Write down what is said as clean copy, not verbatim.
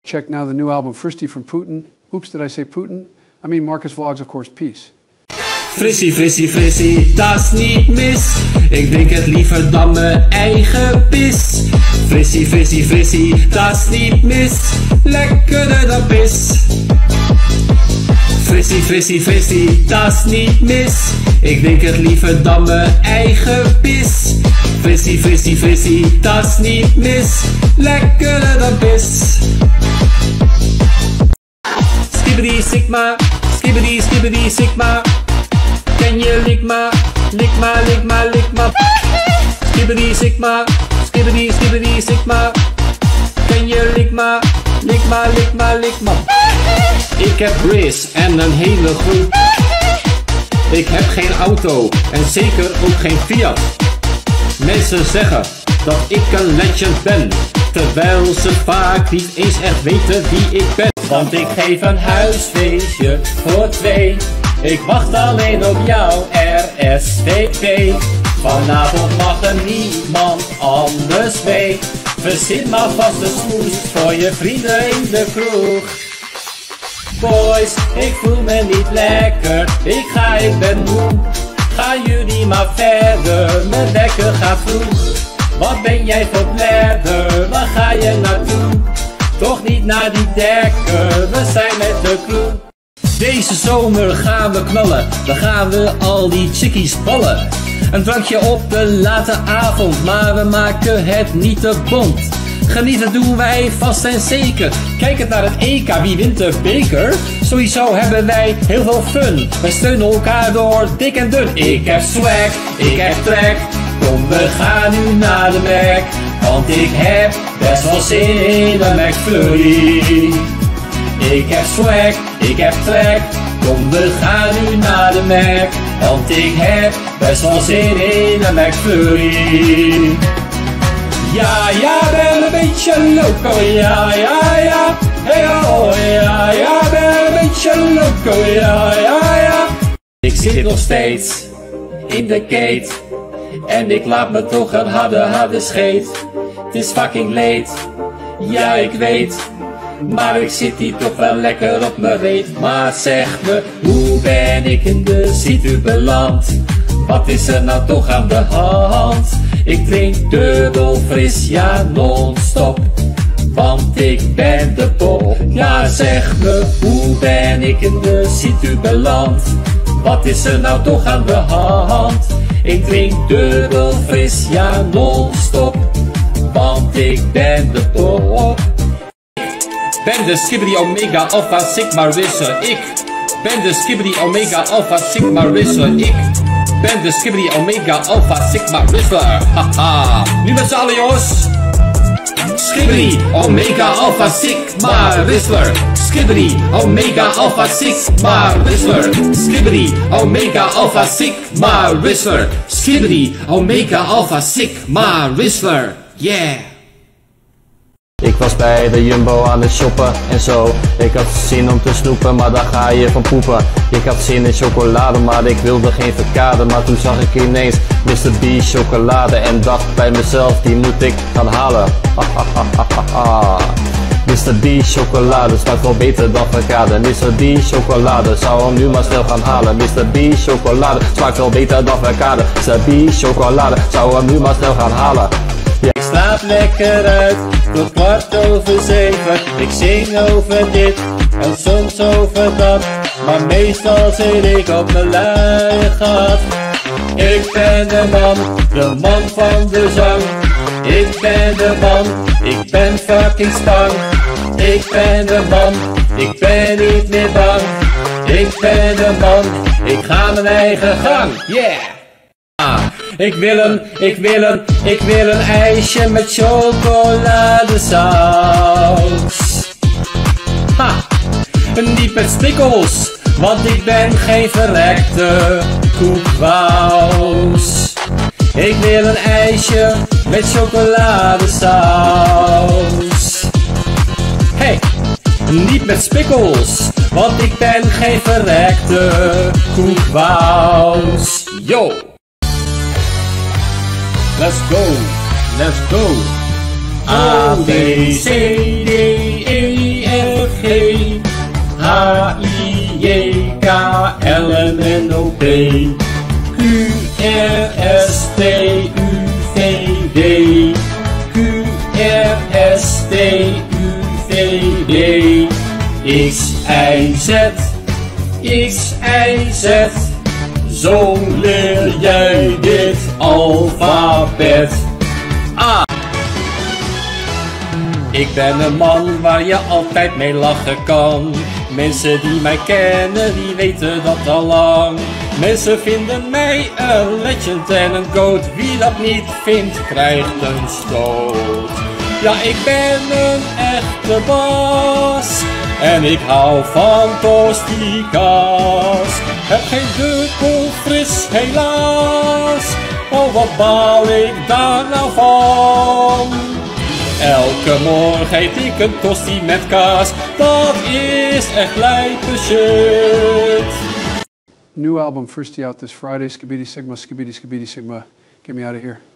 Check now the new album Fristy from Putin. Oops, did I say Putin? I mean Marcus Vlogs, of course, peace. Frissie, frissie, frissie, dat is niet mis. Ik drink het liever dan mijn eigen pis. Frissie, frissie, frissie, dat is niet mis. Lekkerder dan pis. Frissie, frissie, frissie, dat is niet mis. Ik drink het liever dan mijn eigen pis. Frissie, frissie, frissie, dat is niet mis. Lekkerder dan pis. Skibbity sigma, skibbity skibbity sigma. Ken je likma, likma, likma, likma. Skibbity sigma, skibbity skibbity sigma. Ken je likma, likma, likma, likma. Ik heb Riz en een hele groep. Ik heb geen auto en zeker ook geen Fiat. Mensen zeggen dat ik een legend ben, terwijl ze vaak niet eens echt weten wie ik ben. Want ik geef een huisfeestje voor 2. Ik wacht alleen op jou, RSVP. Vanavond mag er niemand anders mee. Verzin maar vast een smoes voor je vrienden in de kroeg. Boys, ik voel me niet lekker, ik ben moe. Gaan jullie maar verder, mijn wekker gaat vroeg. Wat ben jij voor bladder, waar ga je naartoe? Toch niet naar die dekker, we zijn met de crew. Deze zomer gaan we knallen, dan gaan we al die chickies ballen. Een drankje op de late avond, maar we maken het niet te bont. Genieten doen wij vast en zeker. Kijkend naar het EK, wie wint de beker? Sowieso hebben wij heel veel fun. Wij steunen elkaar door dik en dun. Ik heb swag, ik heb trek. Kom, we gaan nu naar de Mac. Want ik heb best wel zin in een McFlurry. Ik heb swag, ik heb trek. Kom, we gaan nu naar de Mac. Want ik heb best wel zin in een McFlurry. Ja, ja, ben een beetje loco, ja, ja, ja. Hey, oh, ja, ja, ben een beetje loco, ja, ja, ja. Ik zit nog steeds in de gate. En ik laat me toch een harde scheet. Het is fucking late, ja ik weet. Maar ik zit hier toch wel lekker op mijn reet. Maar zeg me, hoe ben ik in de situ beland? Wat is er nou toch aan de hand? Ik drink dubbel fris, ja non-stop. Want ik ben de pop. Ja zeg me, hoe ben ik in de situ beland? Wat is er nou toch aan de hand? Ik drink dubbel fris, ja non-stop. Want ik ben de pop. Ben de Skibbity Omega Alpha Sigma Risser. Ik ben de Skibbity Omega Alpha Sigma Risser. Ik ben de Skibbity Omega Alpha Sigma Risser. Haha. Nu met z'n allen jongens. Skibbity Omega Alpha Sigma Risser. Skibbity Omega Alpha Sigma Risser. Skibbity Omega Alpha Sigma Risser. Skibbity Omega Alpha Sigma Risser. Yeah. Ik was bij de Jumbo aan het shoppen en zo. Ik had zin om te snoepen, maar dan ga je van poepen. Ik had zin in chocolade, maar ik wilde geen verkade. Maar toen zag ik ineens Mr. B chocolade en dacht bij mezelf, die moet ik gaan halen. Mr. B chocolade smaakt wel beter dan verkade. Mr. B chocolade, zou hem nu maar snel gaan halen. Mr. B chocolade smaakt wel beter dan verkade. Mr. B chocolade, zou hem nu maar snel gaan halen. Ik slaap lekker uit tot 7:15. Ik zing over dit en soms over dat, maar meestal zit ik op mijn luie gat. Ik ben de man van de zang. Ik ben de man, ik ben fucking stang. Ik ben de man, ik ben niet meer bang. Ik ben de man, ik ga mijn eigen gang. Yeah! Ik wil een ijsje met chocoladesaus. Ha! Niet met stikkels, want ik ben geen verrekte koekwous. Ik wil een ijsje met chocoladesaus. Hey! Niet met spikkels, want ik ben geen verrekte koekwous. Yo! Let's go, let's go. A, B, C, D, E, LMNOP, QRSTUVD, QRSTUVD, XIZ, XIZ. Zo leer jij dit alfabet. A. Ik ben een man waar je altijd mee lachen kan. Mensen die mij kennen, die weten dat al lang. Mensen vinden mij een legend en een goat. Wie dat niet vindt, krijgt een stoot. Ja, ik ben een echte baas. En ik hou van tostikas. Heb geen dubbel fris helaas. Oh, wat baal ik daar nou van. Elke morgen eet ik een tosti met kaas. Dat is echt lijpe shit. New album, Firstie, out this Friday. Skibidi Sigma, Skibidi Skibidi Sigma. Get me out of here.